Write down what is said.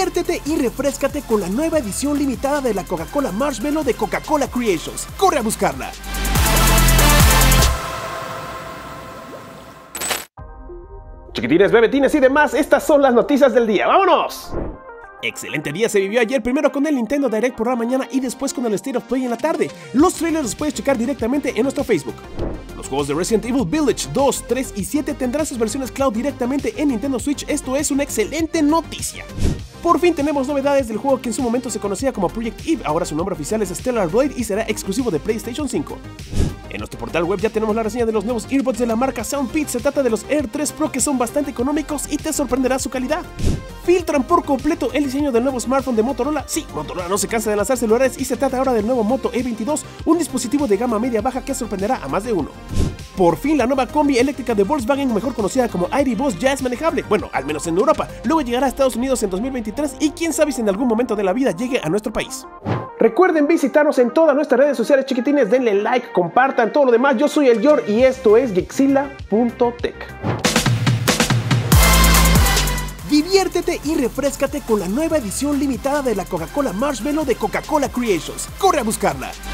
Diviértete y refréscate con la nueva edición limitada de la Coca-Cola Marshmello de Coca-Cola Creations. ¡Corre a buscarla! Chiquitines, bebetines y demás, estas son las noticias del día. ¡Vámonos! Excelente día se vivió ayer, primero con el Nintendo Direct por la mañana y después con el State of Play en la tarde. Los trailers los puedes checar directamente en nuestro Facebook. Los juegos de Resident Evil Village 2, 3 y 7 tendrán sus versiones cloud directamente en Nintendo Switch. Esto es una excelente noticia. Por fin tenemos novedades del juego que en su momento se conocía como Project Eve, ahora su nombre oficial es Stellar Blade y será exclusivo de PlayStation 5. En nuestro portal web ya tenemos la reseña de los nuevos earbuds de la marca Soundpeak. Se trata de los Air 3 Pro, que son bastante económicos y te sorprenderá su calidad. Filtran por completo el diseño del nuevo smartphone de Motorola. Sí, Motorola no se cansa de lanzar celulares y se trata ahora del nuevo Moto E22, un dispositivo de gama media-baja que sorprenderá a más de uno. Por fin la nueva combi eléctrica de Volkswagen, mejor conocida como ID. Buzz, ya es manejable, bueno, al menos en Europa. Luego llegará a Estados Unidos en 2023 y quién sabe si en algún momento de la vida llegue a nuestro país. Recuerden visitarnos en todas nuestras redes sociales, chiquitines, denle like, compartan, todo lo demás. Yo soy el Yor y esto es Geekzilla.tech. Diviértete y refréscate con la nueva edición limitada de la Coca-Cola Marshmello de Coca-Cola Creations. ¡Corre a buscarla!